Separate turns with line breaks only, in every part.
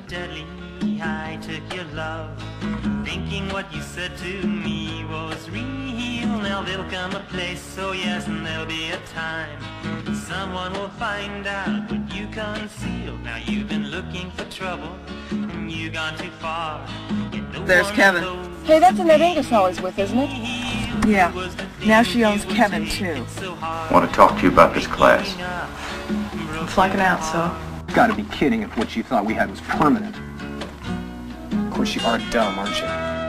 deadly high took your love, thinking what you said to me was real. Now there'll come a place, oh yes, and there'll be a time someone will find out what you conceal. Now you've been looking for trouble, and you've gone too far.
There's Kevin.
Hey, that's Annette Ingersoll is with, isn't it?
Yeah. Now she owns Kevin, too.
I want to talk to you about this class.
It's like an out, so.
You've got to be kidding if what you thought we had was permanent. Of course you are dumb, aren't you?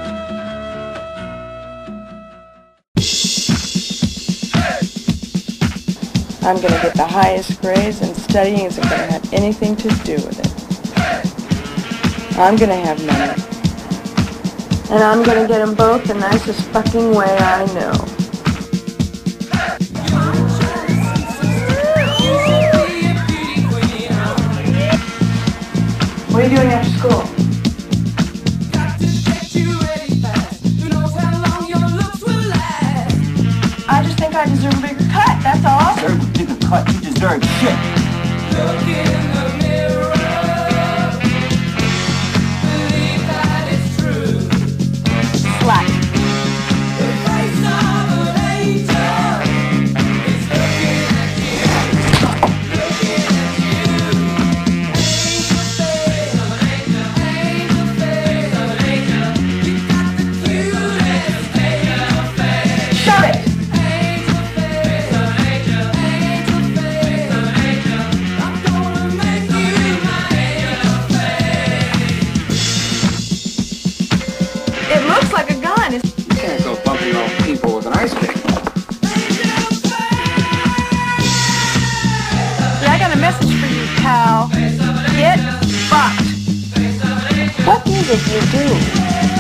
I'm going to get the highest grades, and studying isn't going to have anything to do with it. I'm going to have money. And I'm going to get them both the nicest fucking way I know. What are you doing after school? I just think I deserve a bigger cut, that's all.
You deserve a bigger cut, you deserve shit.
Look in the mirror, believe that it's true.
Slack.
The face of an angel is looking at you, looking at you. Angel face of an angel, angel face of an angel. You got the cutest angel face.
Shut it!
Angel face of an angel, angel face of an angel. I'm gonna make you my angel face.
It looks like a gun.
You can't go bumping off people with an ice pick.
Yeah, I got a message for you, pal. Get fucked. What music you do?